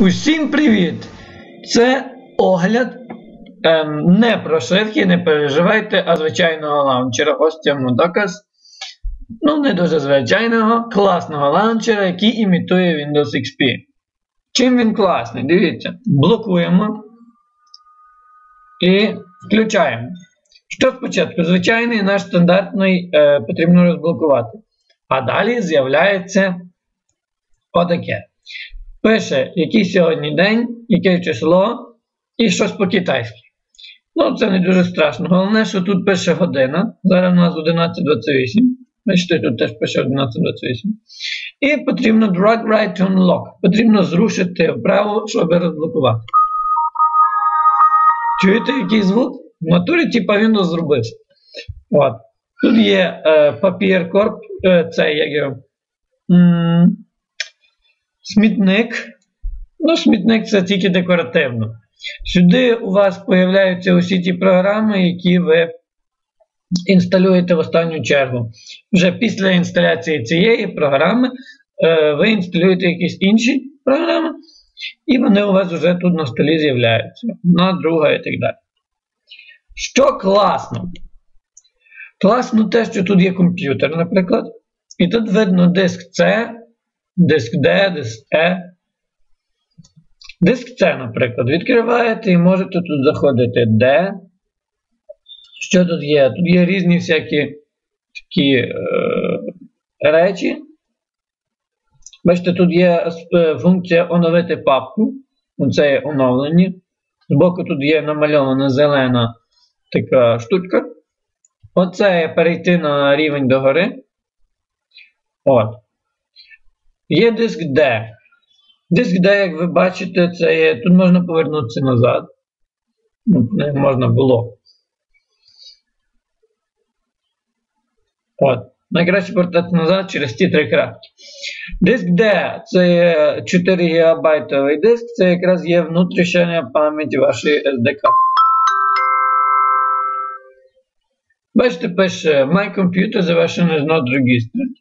Усім привіт! Це огляд не прошивки, не переживайте, а звичайного лаунчера. Ось цьому доказ. Не дуже звичайного, класного лаунчера, який імітує Windows XP. Чим він класний? Дивіться, блокуємо і включаємо. Що спочатку? Звичайний наш стандартний потрібно розблокувати. А далі з'являється отаке. Пише, який сьогодні день, яке число і щось по-китайськи. Це не дуже страшно. Головне, що тут пише година. Зараз у нас 11:28. Бачите, тут теж пише 11:28. І потрібно drag right to unlock. Потрібно зрушити вправо, щоб розблокувати. Чуєте, який звук? В натурі типа Windows зробився. От. Тут є папір, корп, це як його. Смітник. Смітник це тільки декоративно. Сюди у вас з'являються усі ті програми, які ви інсталюєте в останню чергу. Вже після інсталяції цієї програми ви інсталюєте якісь інші програми, і вони у вас вже тут на столі з'являються. Одна, друга і так далі. Що класно? Класно те, що тут є комп'ютер, наприклад. І тут видно диск C, диск D, диск E. Диск C, наприклад, відкриваєте і можете тут заходити D. Що тут є? Тут є різні всякі такі речі. Бачите, тут є функція оновити папку. Оце є оновлені. Збоку тут є намальована зелена така штучка. Оце є перейти на рівень догори. От. Є диск D. Диск D, як ви бачите, це є, тут можна повернутися назад. Не можна було. От. Найкраще повертати назад через ті три крапки. Диск D це є 4 ГБ диск, це якраз є внутрішня пам'ять вашої SD-карти. Бачите, пише My computer the version is not registered.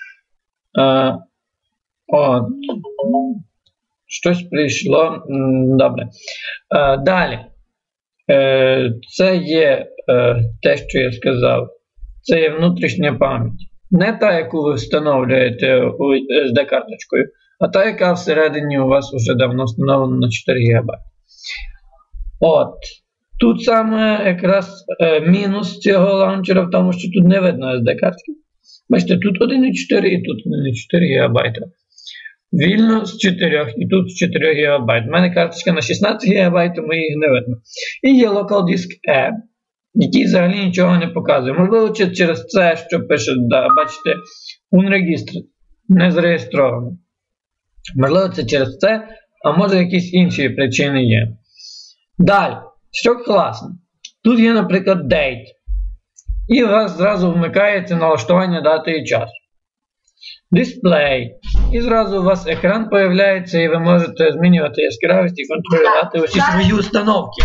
Щось прийшло. Добре. Далі. Це є те, що я сказав. Це є внутрішня пам'ять. Не та, яку ви встановлюєте SD-карточкою, а та, яка всередині у вас вже давно встановлена на 4 ГБ. От. Тут саме якраз мінус цього лаунчера в тому, що тут не видно SD-картки. Бачите, тут 1,4 і тут 1,4 ГБ. Вільно з 4 і тут з 4 ГБ. У мене карточка на 16 ГБ, тому їх не видно. І є Local Disk E, який взагалі нічого не показує. Можливо, через це, що пише, бачите, unregistered, не зареєстровано. Можливо, це через це, а може якісь інші причини є. Далі, що класно. Тут є, наприклад, date. І у вас зразу вмикається налаштування дати і часу. Display. І зразу у вас екран появляється, і ви можете змінювати яскравість і контролювати усі свої установки.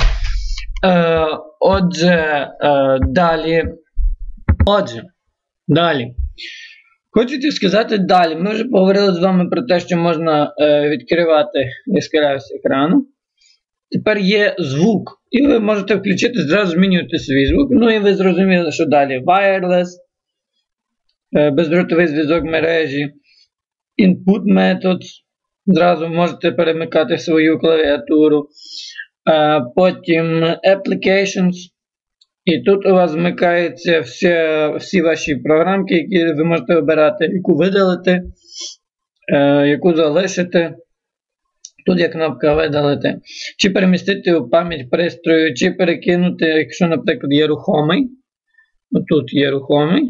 Далі. Хочете сказати далі. Ми вже поговорили з вами про те, що можна відкривати яскравість екрану. Тепер є звук. І ви можете включити, зразу змінювати свій звук. І ви зрозуміли, що далі. Wireless. Бездротовий зв'язок мережі. Input methods. Зразу можете перемикати свою клавіатуру. Потім Applications. І тут у вас вмикаються всі ваші програмки, які ви можете обирати, яку видалити, яку залишити. Тут є кнопка видалити. Чи перемістити у пам'ять пристрою, чи перекинути, якщо, наприклад, є рухомий. Тут є рухомий.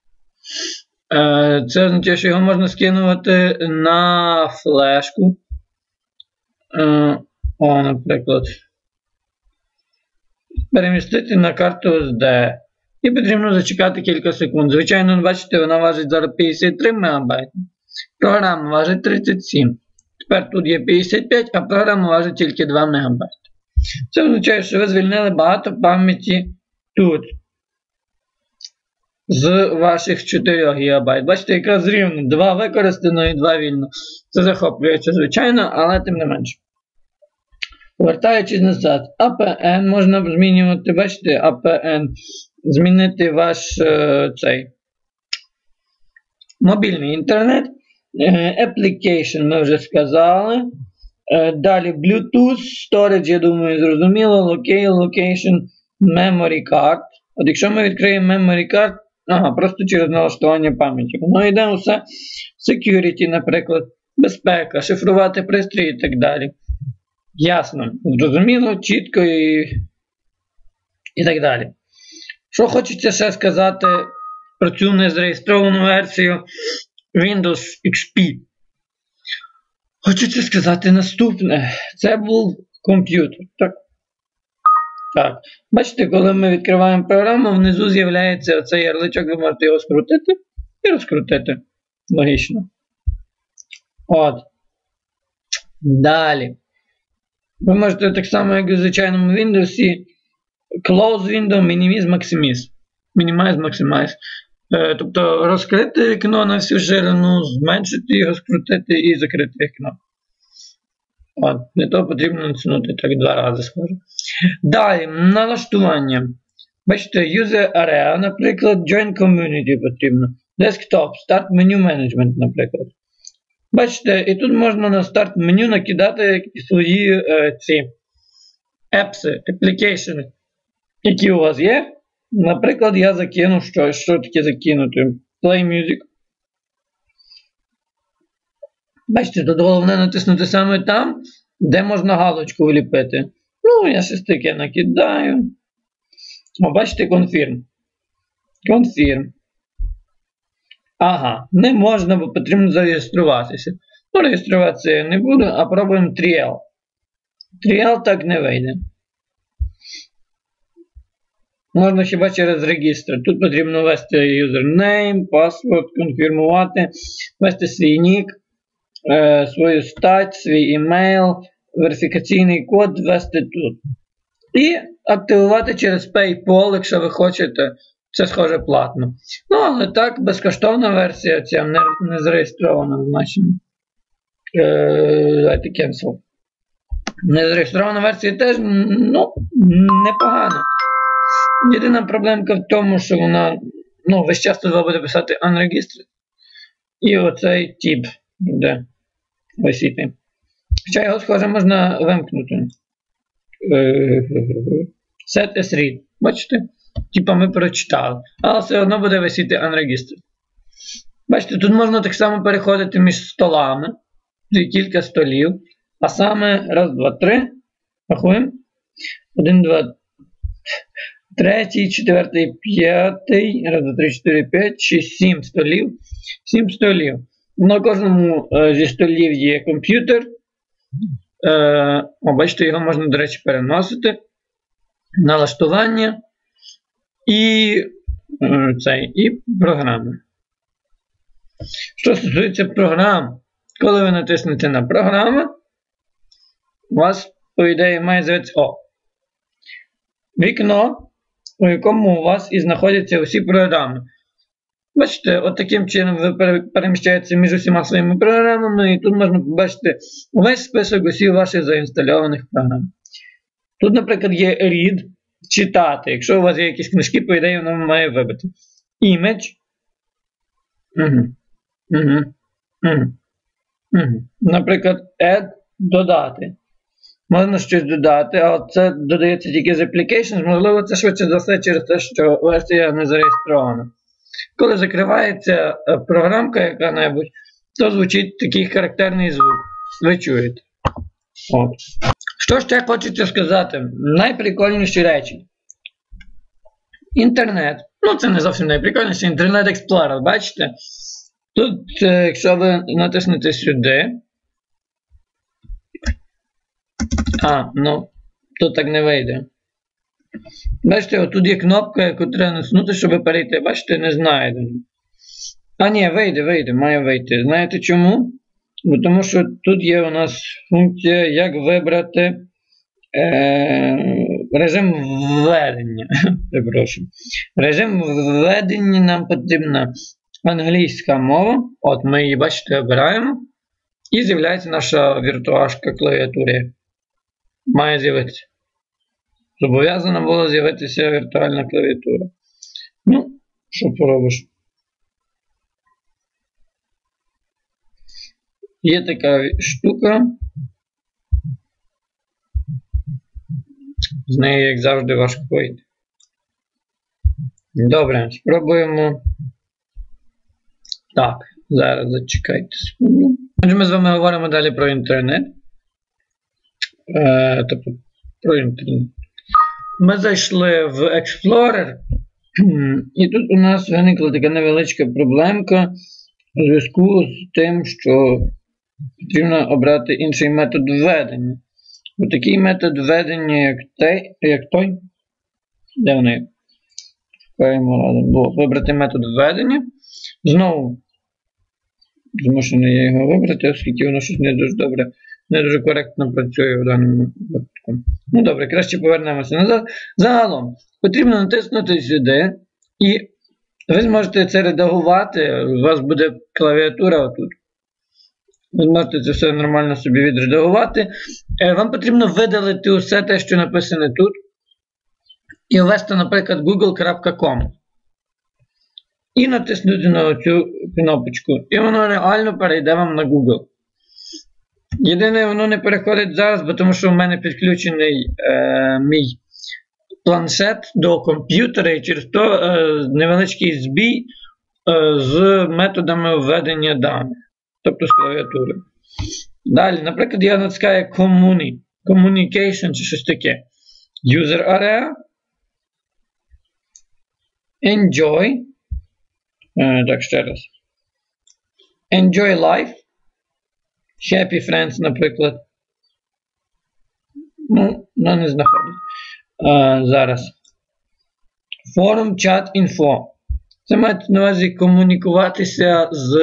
Це означає, що його можна скинувати на флешку. Наприклад. Перемістити на карту SD. І потрібно зачекати кілька секунд. Звичайно, бачите, вона важить зараз 53 МБ. Програма важить 37. Тепер тут є 55, а програма важить тільки 2 МБ. Це означає, що ви звільнили багато пам'яті тут. З ваших 4 ГБ. Бачите, якраз рівно 2 використано і 2 вільно. Це захоплюється, звичайно, але тим не менше. Повертаючись назад, APN можна змінювати, бачите, APN, змінити ваш цей мобільний інтернет. Application ми вже сказали. Далі Bluetooth, Storage, я думаю, зрозуміло, Location, Memory Card. От якщо ми відкриємо Memory Card, просто через налаштування пам'яті. Воно йде усе Security, наприклад, безпека, шифрувати пристрій і так далі. Ясно, зрозуміло, чітко і так далі. Що хочеться ще сказати про цю незареєстровану версію Windows XP? Хочеться сказати наступне. Це був комп'ютер. Так. Бачите, коли ми відкриваємо програму, внизу з'являється оцей ярличок, ви можете його скрутити і розкрутити. Логічно. От. Далі. Ви можете так само, як і в звичайному Windows, Close Window, Minimize, Maximize. Minimize, Maximize. Тобто розкрити вікно на всю ширину, зменшити його, скрутити і закрити вікно. От, для того потрібно натиснути так 2 рази схоже. Далі, налаштування. Бачите, User Area, наприклад, Join Community потрібно. Desktop, Start Menu Management, наприклад. Бачите, і тут можна на старт меню накидати свої ці апси, application, які у вас є. Наприклад, я закину щось. Що таке закинути? Play Music. Бачите, тут головне натиснути саме там, де можна галочку вліпити. Ну, я щось таке накидаю. О, бачите, Confirm. Confirm. Ага, не можна, бо потрібно зареєструватися. Ну, реєструватися я не буду, а пробуємо Trial. Trial так не вийде. Можна хіба через регістр. Тут потрібно ввести username, password, конфірмувати, ввести свій нік, свою стать, свій email, верифікаційний код ввести тут. І активувати через PayPal, якщо ви хочете. Це схоже платно. Ну, але так, безкоштовна версія, ця не зареєстрована значення. Давайте cancel. Незареєстрована версія теж, ну, непогано. Єдина проблемка в тому, що вона, ну, весь час тут буде писати unregistered. І оцей тип буде висіти. Хоча його, схоже, можна вимкнути. Set as read. Бачите? Типа ми прочитали. Але все одно буде висіти unregistered. Бачите, тут можна так само переходити між столами. Кілька столів. А саме, раз, два, три. Рахуємо. 1, 2, 3, 4, 5. Раз, два, 3, 4, 5, 6, 7 столів. 7 столів. На кожному зі столів є комп'ютер. Бачите, його можна, до речі, переносити. Налаштування. І програми. Що стосується програм, коли ви натиснете на програми, у вас, по ідеї, має з'явитися вікно, у якому у вас і знаходяться усі програми. Бачите, от таким чином ви переміщаєтеся між усіма своїми програмами, і тут можна побачити увесь список усіх ваших заінстальованих програм. Тут, наприклад, є Read. Читати. Якщо у вас є якісь книжки, по ідеї, воно має вибити. Image. Наприклад, add, додати. Можна щось додати, але це додається тільки з applications. Можливо, це швидше за все через те, що версія не зареєстрована. Коли закривається програмка яка-небудь, то звучить такий характерний звук. Ви чуєте. От. Що ще хочеться сказати? Найприкольніші речі. Інтернет. Ну, це не зовсім найприкольніше. Інтернет Explorer, бачите? Тут, якщо ви натиснете сюди. Тут так не вийде. Бачите, отут є кнопка, яку треба натиснути, щоб перейти. Бачите, не знайдено. Ні, вийде, має вийти. Знаєте чому? Бо тому що тут є у нас функція, як вибрати режим введення. Режим введення нам потрібна англійська мова. От ми її, бачите, обираємо. І з'являється наша віртуашка клавіатури. має з'явитися. Зобов'язана була з'явитися віртуальна клавіатура. Ну, що поробиш? Є така штука. З нею, як завжди, важко вийти. Добре, спробуємо. Так, зараз зачекайте секунду. Отже, ми з вами говоримо далі про інтернет. Тобто, про інтернет. Ми зайшли в Explorer, і тут у нас виникла така невеличка проблемка у зв'язку з тим, що потрібно обрати інший метод введення. Ось такий метод введення, як той. Де вони? Шукаємо разом. Вибрати метод введення. Знову змушений я його вибрати, оскільки воно щось не дуже добре, не дуже коректно працює в даному випадку. Ну добре, краще повернемося назад. Загалом, потрібно натиснути сюди, і ви зможете це редагувати. У вас буде клавіатура отут. Ви зможете це все нормально собі відредагувати. Вам потрібно видалити усе те, що написане тут, і ввести, наприклад, google.com. І натиснути на цю кнопочку. І воно реально перейде вам на Google. Єдине, воно не переходить зараз, бо тому що в мене підключений мій планшет до комп'ютера, і через то невеличкий збій з методами введення даних. Тобто з клавіатури. Далі, наприклад, я натискаю Communication чи щось таке. User Area. Enjoy. Так, ще раз. Enjoy Life. Happy Friends, наприклад. Ну, не знаходить. Зараз. Forum Chat Info. Це має на увазі комунікуватися з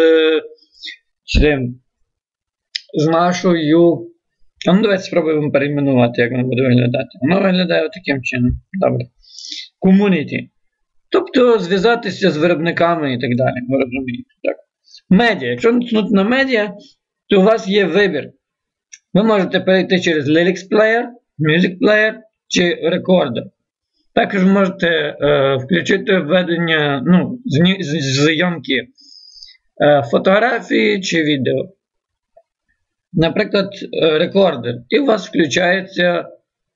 нашою. Ну, давайте спробуємо перейменувати, як воно буде виглядати. Воно виглядає таким чином. Добре. Community. Тобто зв'язатися з виробниками і так далі. Ви розумієте, так? Медіа. Якщо натиснути на медіа, то у вас є вибір. Ви можете перейти через Lyrics Player, Music Player чи Recorder. Також ви можете включити введення зйомки фотографії чи відео. Наприклад, Recorder. І у вас включається.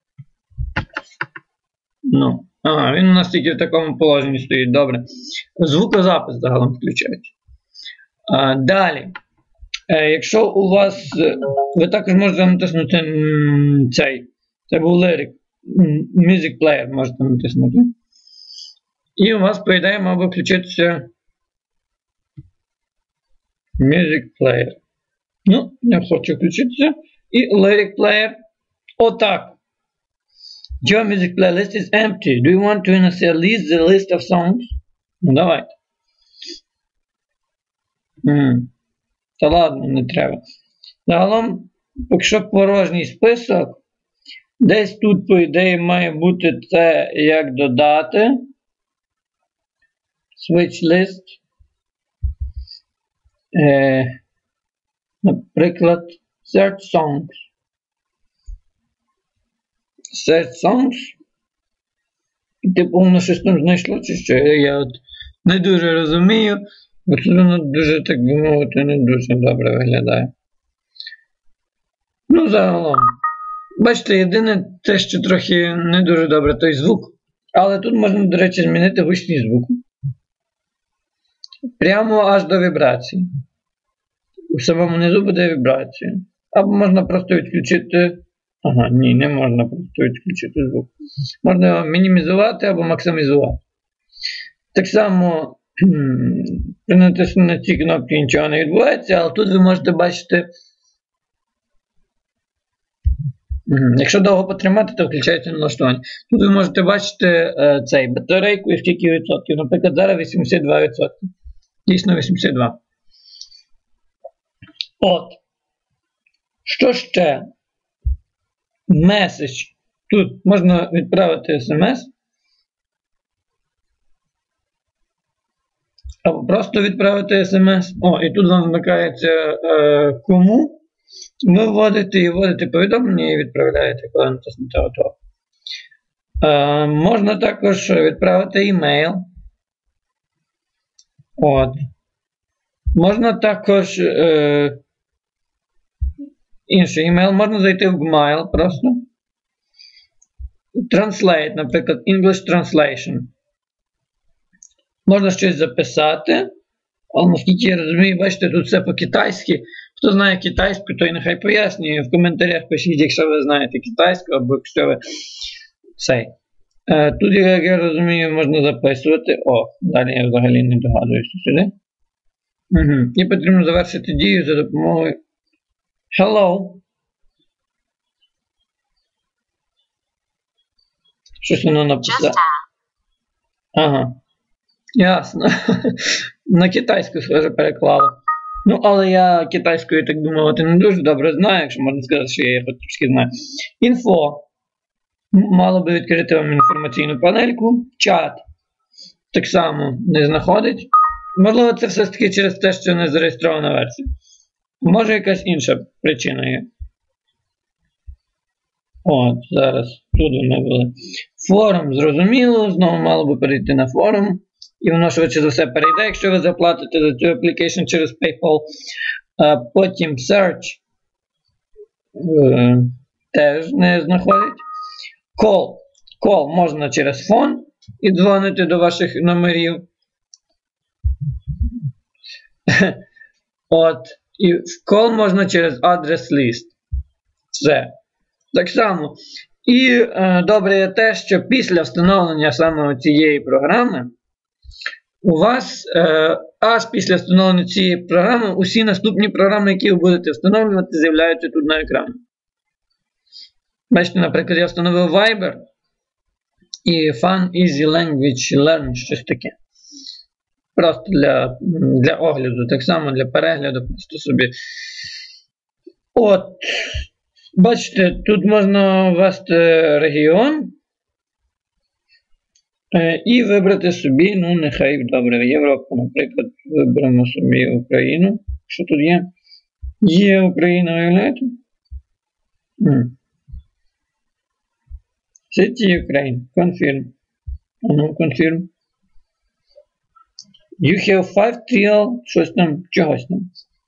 Він у нас тільки в такому положенні стоїть. Добре. Звукозапис загалом включається. Далі. Якщо у вас. Ви також можете натиснути цей. Це був Lyric. Music Player можете натиснути. І у вас, по ідеї, мав би включитися Music Player. Ну, не хочу включитися. І Lyric Player. Отак. Your music playlist is empty. Do you want to initialize the list of songs? Ну, давайте. Та ладно, не треба. Загалом, якщо порожній список, десь тут, по ідеї, має бути це як додати. Switch list. Наприклад, search songs. Search songs. І типу воно щось там знайшло, чи що? Я от не дуже розумію. Бо тут воно дуже, так би мовити, не дуже добре виглядає. Ну, загалом. Бачите, єдине те, що трохи не дуже добре, той звук. Але тут можна, до речі, змінити гучність звуку. Прямо аж до вібрації. У самому низу буде вібрація. Або можна просто відключити. Ні, не можна просто відключити звук. Можна його мінімізувати або максимізувати. Так само, при натисненні на ці кнопки нічого не відбувається, але тут ви можете бачити. Якщо довго потримати, то включається налаштування. Тут ви можете бачити цей батарейку і скільки відсотків. Наприклад, зараз 82%. Дійсно 82%. От. Що ще? Меседж. Тут можна відправити смс. Або просто відправити смс. І тут вам вмикається кому. Ви вводите повідомлення і відправляєте, коли натиснете готово. Можна також відправити імейл. От. Можна також інший імейл, можна зайти в Gmail просто. Translate, наприклад, English Translation. Можна щось записати. Але наскільки я розумію, бачите, тут все по-китайськи. Хто знає китайську, той нехай пояснює. В коментарях пишіть, якщо ви знаєте китайську, або якщо ви цей. Тут, як я розумію, можна записувати. Далі я взагалі не догадуюся сюди. І потрібно завершити дію за допомогою Hello. Щось воно написало. Ага. Ясно. На китайську, схоже, переклало. Ну, але я китайською, так би мовити, не дуже добре знаю, якщо можна сказати, що я її трошки знаю. Інфо. Мало би відкрити вам інформаційну панельку. Чат. Так само не знаходить. Можливо, це все ж таки через те, що не зареєстрована версія. Може, якась інша причина є. Зараз тут ми були. Форум, зрозуміло, знову мало би перейти на форум. І воно швидше за все перейде, якщо ви заплатите за цю application через PayPal. Потім Search теж не знаходить. Call можна через фон і дзвонити до ваших номерів. І call можна через адрес лист. Все. Так само. І добре є те, що після встановлення саме цієї програми у вас аж після встановлення цієї програми усі наступні програми, які ви будете встановлювати, з'являються тут на екрані. Бачите, наприклад, я встановив Viber і Fun Easy Language Learn, щось таке. Просто для огляду, так само для перегляду, просто собі. Бачите, тут можна ввести регіон і вибрати собі, нехай, добре, Європу, наприклад, виберемо собі Україну, що тут є. Є Україна, уявляєте? City Ukraine, confirm. Confirm. You have 5 trial, щось там, чогось там.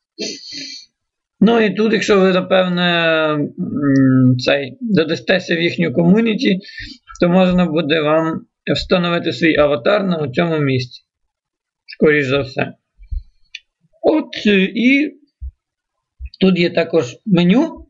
І тут, якщо ви, напевне, додастеся в їхню ком'юніті, то можна буде вам встановити свій аватар на цьому місці. Скоріш за все. І тут є також меню.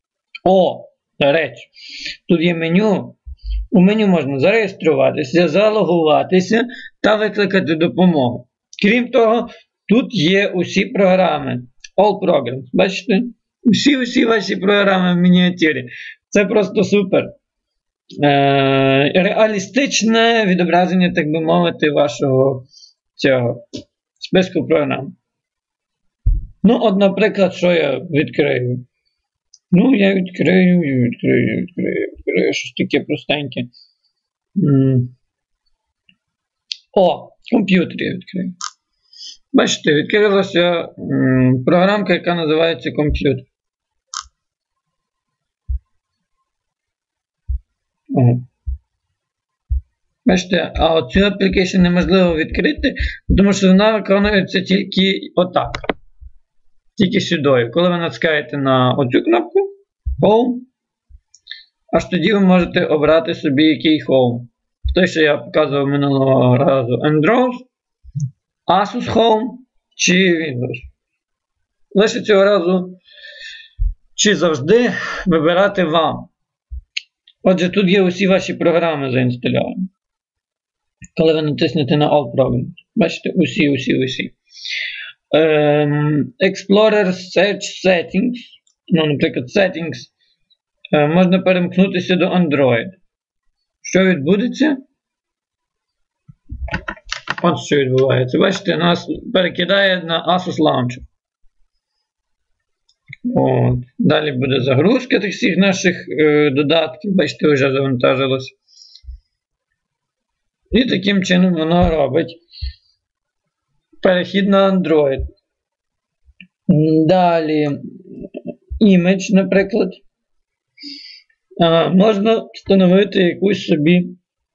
Тут є меню. У меню можна зареєструватися, залогуватися та викликати допомогу. Крім того, тут є усі програми. All programs. Бачите? Усі ваші програми в мініатюрі. Це просто супер. Реалістичне відображення, так би мовити, вашого цього списку програм. Наприклад, що я відкрию? Я відкрию щось таке простеньке. Комп'ютер я відкрию. Бачите, відкрилася програмка, яка називається комп'ютер. Бачите, а цю application неможливо відкрити, тому що вона виконується тільки отак. Тільки сюди. Коли ви натискаєте на оцю кнопку Home, аж тоді ви можете обрати собі який Home. Той, що я показував минулого разу, Android, Asus Home чи Windows. Лише цього разу чи завжди вибирати вам. Отже, тут є усі ваші програми заінстальовані. Коли ви натиснете на All Programs. Бачите, усі. Explorer Search Settings. Наприклад, Settings. Можна перемкнутися до Android. Що відбудеться? Що відбувається. Бачите, нас перекидає на Asus Launcher. Далі буде загрузка тих всіх наших додатків. Бачите, вже завантажилось. І таким чином воно робить перехід на Android. Далі image, наприклад. Можна встановити якусь собі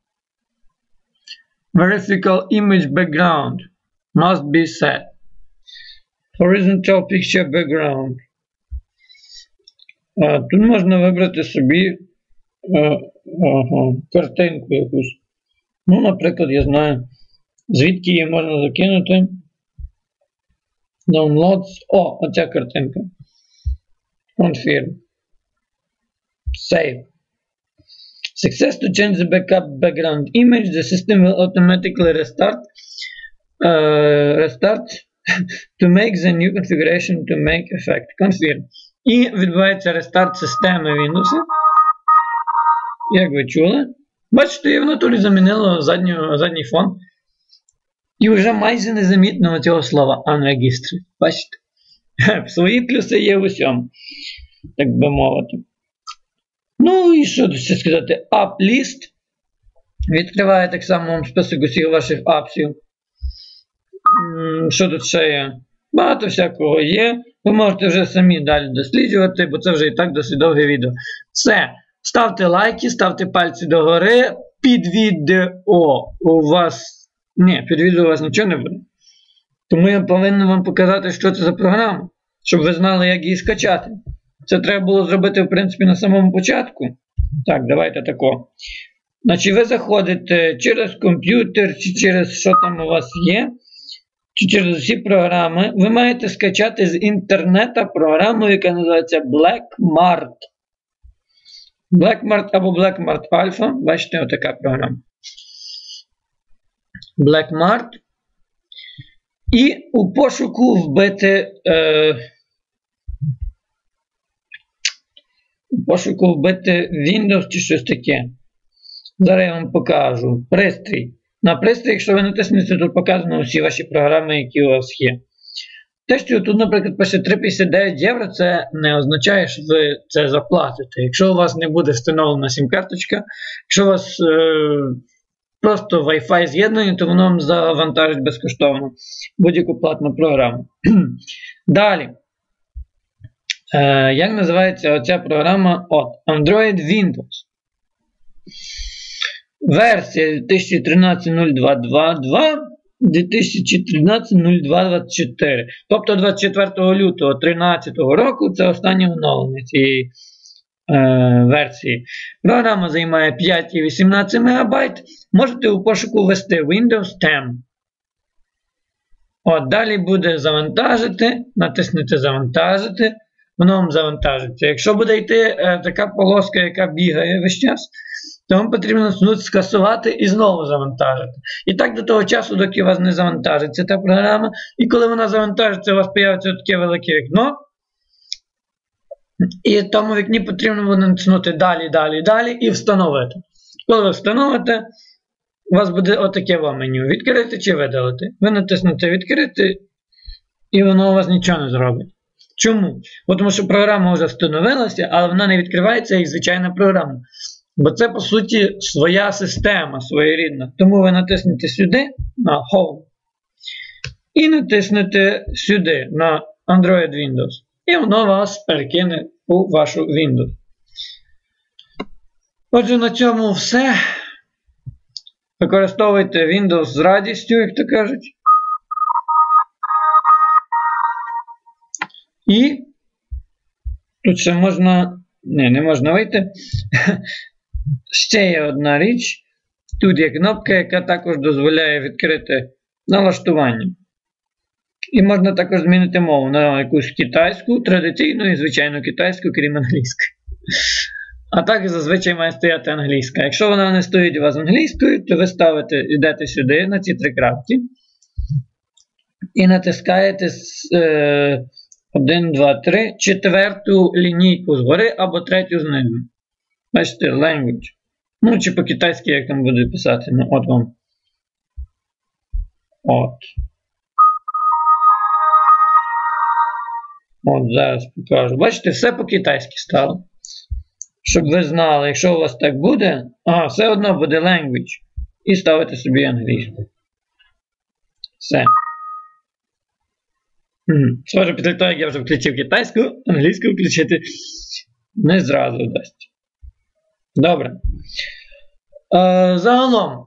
vertical image background must be set. Horizontal picture background. Тут можна вибрати собі картинку якусь. Ну, наприклад, я знаю, звідки її можна закинути. Downloads. Оця картинка. Confirm. Save. Success to change the backup background image. The system will automatically restart to make the new configuration to make effect. Confirm. І відбувається рестарт системи Windows. Як ви чули? Бачите, я в натурі замінило задній фон. І вже майже незамітно цього слова unregistered. Бачите? Свої плюси є в усьому, так би мовити. Ну і що тут ще сказати? App list. Відкриває так само вам список усіх ваших апсів. Що тут ще є? Багато всякого є. Ви можете вже самі далі досліджувати, бо це вже і так досить довге відео. Все. Ставте лайки, ставте пальці догори. Під відео у вас... Ні, під відео у вас нічого не буде. Тому я повинен вам показати, що це за програма, щоб ви знали, як її скачати. Це треба було зробити, в принципі, на самому початку. Так, давайте тако. Значить, ви заходите через комп'ютер, чи через що там у вас є, чи через усі програми. Ви маєте скачати з інтернету програму, яка називається Blackmart. Blackmart або Blackmart Alpha. Бачите, отака програма. Blackmart. І у пошуку вбити Windows чи щось таке. Зараз я вам покажу. Пристрій. На пристрій, якщо ви натиснете, тут показано всі ваші програми, які у вас є. Те, що тут, наприклад, пише 3,59 євро, це не означає, що ви це заплатите. Якщо у вас не буде встановлена сім-карточка, якщо у вас просто Wi-Fi з'єднання, то воно вам завантажить безкоштовно будь-яку платну програму. Далі. Як називається оця програма? Android Windows. Версія 2013.02.2.2, 2013.02.24. Тобто 24 лютого 2013 року це останнє оновлення цієї версії. Програма займає 5,18 МБ. Можете у пошуку ввести Windows 10. Далі буде завантажити. Натиснете завантажити. Воно вам завантажиться. Якщо буде йти така полоска, яка бігає весь час, то вам потрібно скасувати і знову завантажити. І так до того часу, доки у вас не завантажиться та програма. І коли вона завантажиться, у вас з'явиться таке велике вікно. І в тому вікні потрібно буде натиснути далі і встановити. Коли ви встановите, у вас буде отаке вам меню. Відкрити чи видалити. Ви натиснете відкрити, і воно у вас нічого не зробить. Чому? Тому що програма вже встановилася, але вона не відкривається як звичайна програма. Бо це, по суті, своя система, своєрідна. Тому ви натиснете сюди, на Home, і натиснете сюди, на Android Windows. І воно вас перекине у вашу Windows. Отже, на цьому все. Використовуйте Windows з радістю, як то кажуть. І тут ще можна... не можна вийти. Ще є одна річ. Тут є кнопка, яка також дозволяє відкрити налаштування. І можна також змінити мову на якусь китайську, традиційну і звичайну китайську, крім англійської. А так зазвичай має стояти англійська. Якщо вона не стоїть у вас англійською, то ви йдете сюди, на ці три крапки. І натискаєте 1, 2, 3, четверту лінійку згори або третю знизу. Бачите, language. Ну, чи по-китайськи, як там буде писати. Ну, от вам. От, зараз покажу. Бачите, все по-китайськи стало. Щоб ви знали, якщо у вас так буде, все одно буде language. І ставите собі англійську. Все. Схоже, після того, як я вже включив китайську, англійську включити не зразу дасть. Добре. Загалом,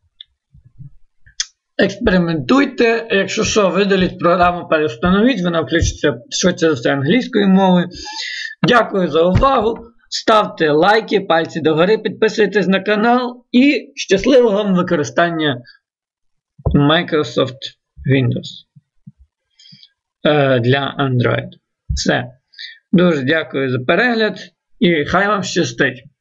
експериментуйте. Якщо що, видаліть програму, переустановіть, вона включиться швидше за все англійською мовою. Дякую за увагу. Ставте лайки, пальці догори, підписуйтесь на канал і щасливого вам використання Microsoft Windows для Android. Все. Дуже дякую за перегляд і хай вам щастить!